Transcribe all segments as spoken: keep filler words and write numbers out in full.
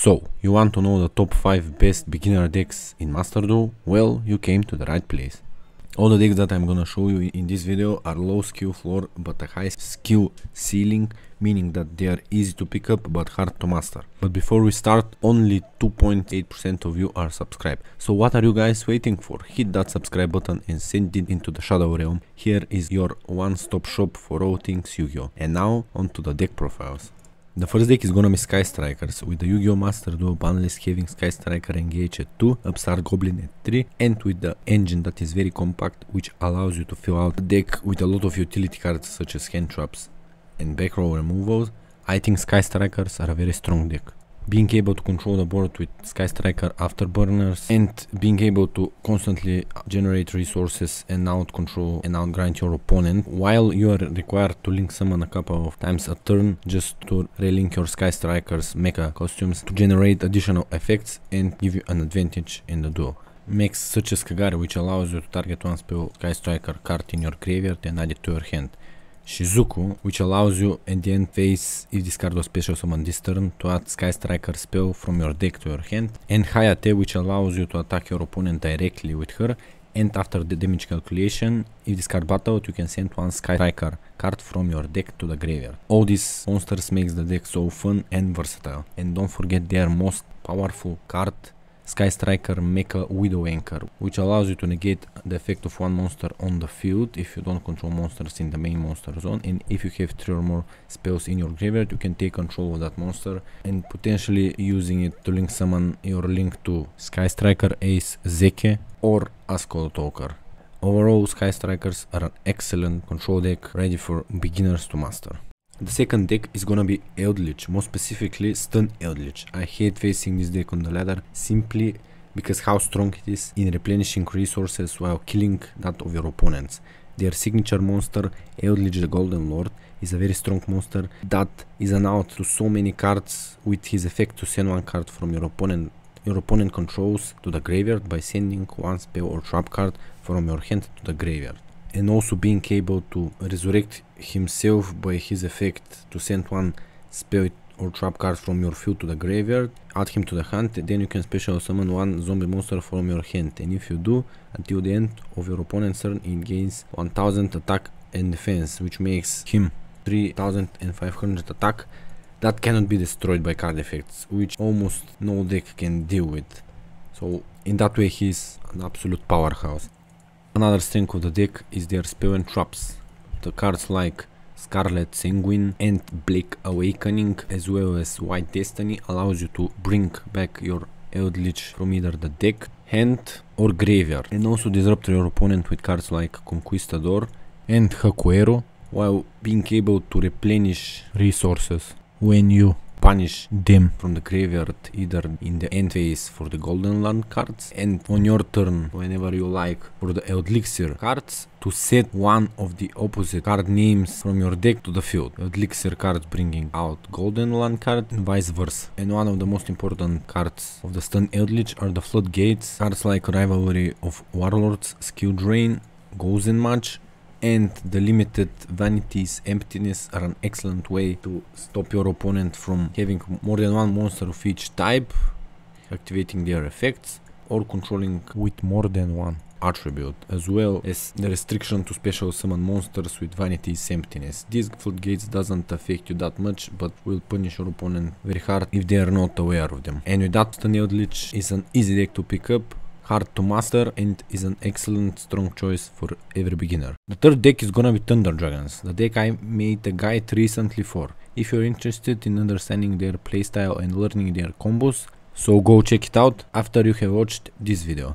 So, you want to know the top five best beginner decks in Master Duel? Well, you came to the right place. All the decks that I'm gonna show you in this video are low skill floor but a high skill ceiling, meaning that they are easy to pick up but hard to master. But before we start, only two point eight percent of you are subscribed. So what are you guys waiting for? Hit that subscribe button and send it into the Shadow Realm. Here is your one-stop shop for all things Yu-Gi-Oh! And now, on to the deck profiles. The first deck is gonna be Sky Strikers, with the Yu-Gi-Oh! Master Duel banlist having Sky Striker Engage at two, Upstart Goblin at three, and with the engine that is very compact, which allows you to fill out the deck with a lot of utility cards such as hand traps and back row removals. I think Sky Strikers are a very strong deck. Being able to control the board with Sky Striker Afterburners and being able to constantly generate resources and out control and out grind your opponent, while you are required to link summon a couple of times a turn just to relink your Sky Strikers mecha costumes to generate additional effects and give you an advantage in the duel. Makes such as Kagari, which allows you to target one spell Sky Striker card in your graveyard and add it to your hand. Shizuku, which allows you at the end phase, if this card was special summon this turn, to add Sky Striker spell from your deck to your hand, and Hayate, which allows you to attack your opponent directly with her, and after the damage calculation, if this card battled, you can send one Sky Striker card from your deck to the graveyard. All these monsters makes the deck so fun and versatile, and don't forget their most powerful card, Sky Striker Mecha Widow Anchor, which allows you to negate the effect of one monster on the field if you don't control monsters in the main monster zone, and if you have three or more spells in your graveyard, you can take control of that monster and potentially using it to link summon your link to Sky Striker Ace Zeke or Ascol Talker. Overall, Sky Strikers are an excellent control deck ready for beginners to master. The second deck is gonna be Eldritch, more specifically Stun Eldritch. I hate facing this deck on the ladder simply because how strong it is in replenishing resources while killing that of your opponents. Their signature monster, Eldritch the Golden Lord, is a very strong monster that is an out to so many cards with his effect to send one card from your opponent your opponent controls to the graveyard by sending one spell or trap card from your hand to the graveyard. And also being able to resurrect himself by his effect to send one spell or trap card from your field to the graveyard, add him to the hand, then you can special summon one zombie monster from your hand, and if you do, until the end of your opponent's turn, it gains one thousand attack and defense, which makes him three thousand five hundred attack that cannot be destroyed by card effects, which almost no deck can deal with. So in that way he is an absolute powerhouse. Another strength of the deck is their spell and traps. The cards like Scarlet Sanguine and Black Awakening, as well as White Destiny, allows you to bring back your Eldritch from either the deck, hand or graveyard, and also disrupt your opponent with cards like Conquistador and Hakuero, while being able to replenish resources when you punish them from the graveyard, either in the end phase for the Golden Land cards, and on your turn, whenever you like, for the Elixir cards, to set one of the opposite card names from your deck to the field. Elixir cards bringing out Golden Land card and vice versa. And one of the most important cards of the Stun Eldritch are the Floodgates, cards like Rivalry of Warlords, Skill Drain, Goes in Match, and the limited Vanity's Emptiness are an excellent way to stop your opponent from having more than one monster of each type, activating their effects, or controlling with more than one attribute, as well as the restriction to special summon monsters with Vanity's Emptiness. These Floodgates doesn't affect you that much, but will punish your opponent very hard if they are not aware of them. And with that, Stun Eldritch is an easy deck to pick up, hard to master, and is an excellent strong choice for every beginner. The third deck is gonna be Thunder Dragons, the deck I made a guide recently for. If you're interested in understanding their playstyle and learning their combos, so go check it out after you have watched this video.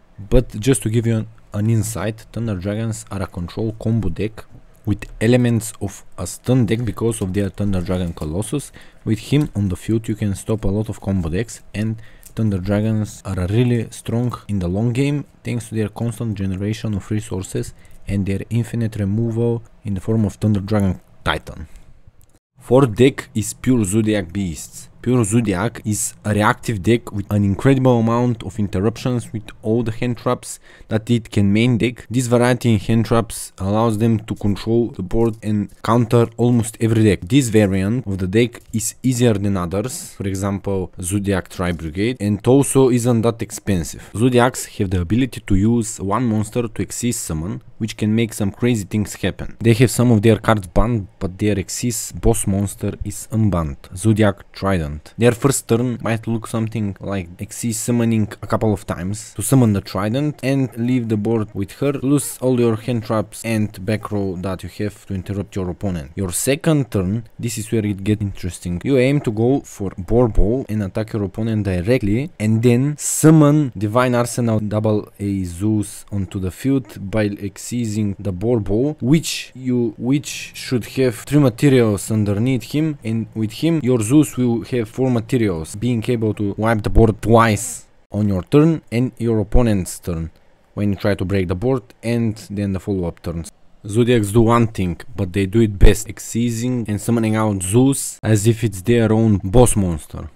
But just to give you an, an insight, Thunder Dragons are a control combo deck with elements of a stun deck because of their Thunder Dragon Colossus. With him on the field you can stop a lot of combo decks, and Thunder Dragons are really strong in the long game thanks to their constant generation of resources and their infinite removal in the form of Thunder Dragon Titan. Fourth deck is Pure Zodiac Beasts. Pure Zodiac is a reactive deck with an incredible amount of interruptions with all the hand traps that it can main deck. This variety in hand traps allows them to control the board and counter almost every deck. This variant of the deck is easier than others, for example Zodiac Tri-Brigade, and also isn't that expensive. Zodiacs have the ability to use one monster to Xyz summon, which can make some crazy things happen. They have some of their cards banned, but their Xyz boss monster is unbanned, Zodiac Trident. Their first turn might look something like Xyz summoning a couple of times to summon the Trident and leave the board with her, lose all your hand traps and back row that you have to interrupt your opponent. Your second turn, this is where it gets interesting. You aim to go for Borbo and attack your opponent directly, and then summon Divine Arsenal double A Zeus onto the field by Xyzing the Borbo, which you which should have three materials underneath him, and with him your Zeus will have four materials, being able to wipe the board twice on your turn and your opponent's turn when you try to break the board, and then the follow-up turns. Zodiacs do one thing, but they do it best, Xyzing and summoning out Zeus as if it's their own boss monster.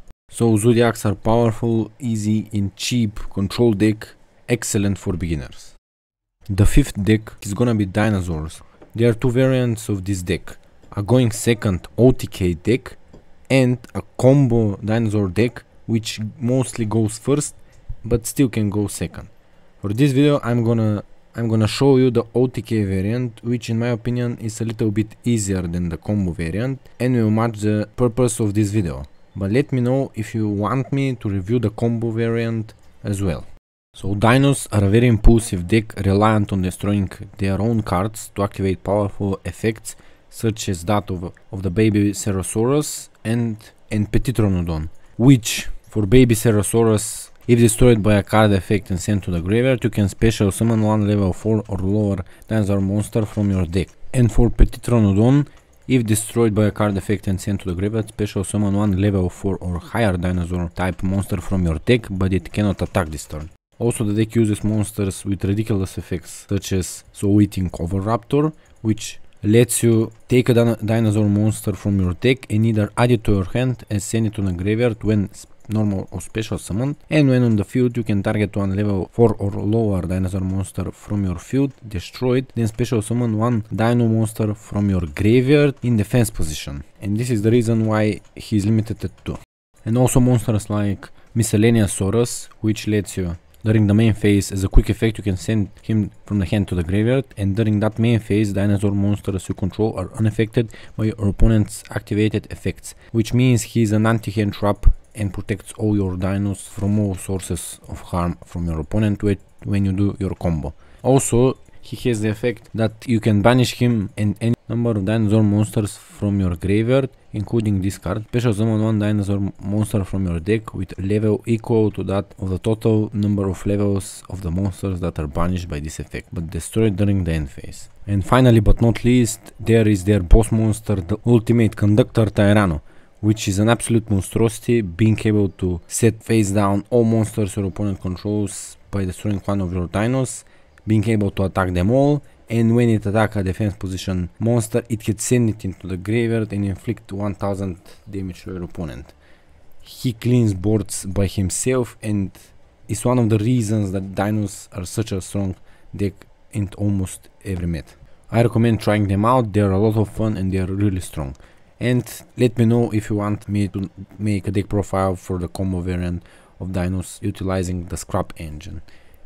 So Zodiacs are powerful, easy and cheap control deck, excellent for beginners. The fifth deck is gonna be Dinosaurs. There are two variants of this deck, a going second O T K deck and a combo dinosaur deck which mostly goes first but still can go second. For this video I'm gonna I'm gonna show you the O T K variant, which in my opinion is a little bit easier than the combo variant and will match the purpose of this video. But let me know if you want me to review the combo variant as well. So Dinos are a very impulsive deck reliant on destroying their own cards to activate powerful effects such as that of, of the baby Cerosaurus and, and Petitronodon, which for baby Cerosaurus, if destroyed by a card effect and sent to the graveyard, you can special summon one level four or lower dinosaur monster from your deck. And for Petitronodon, if destroyed by a card effect and sent to the graveyard, special summon one level four or higher dinosaur type monster from your deck, but it cannot attack this turn. Also the deck uses monsters with ridiculous effects such as Soul Eating Oviraptor, which lets you take a din dinosaur monster from your deck and either add it to your hand and send it to the graveyard when normal or special summoned, and when on the field you can target one level four or lower dinosaur monster from your field, destroy it, then special summon one dino monster from your graveyard in defense position, and this is the reason why he is limited at two. And also monsters like Miscellaneousaurus, which lets you during the main phase, as a quick effect, you can send him from the hand to the graveyard, and during that main phase, dinosaur monsters you control are unaffected by your opponent's activated effects, which means he is an anti-hand trap and protects all your dinos from all sources of harm from your opponent when you do your combo. Also, he has the effect that you can banish him and any number of dinosaur monsters from your graveyard, including this card. Special summon one dinosaur monster from your deck with level equal to that of the total number of levels of the monsters that are banished by this effect, but destroyed during the end phase. And finally, but not least, there is their boss monster, the Ultimate Conductor Tyranno, which is an absolute monstrosity, being able to set face down all monsters your opponent controls by destroying one of your dinos, being able to attack them all, and when it attacks a defense position monster, it can send it into the graveyard and inflict one thousand damage to your opponent. He cleans boards by himself and is one of the reasons that dinos are such a strong deck in almost every meta. I recommend trying them out, they are a lot of fun and they are really strong. And let me know if you want me to make a deck profile for the combo variant of dinos utilizing the Scrap engine.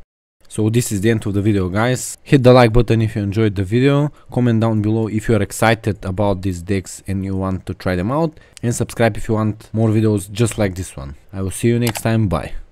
So this is the end of the video, guys. Hit the like button if you enjoyed the video, comment down below if you are excited about these decks and you want to try them out, and subscribe if you want more videos just like this one. I will see you next time, bye.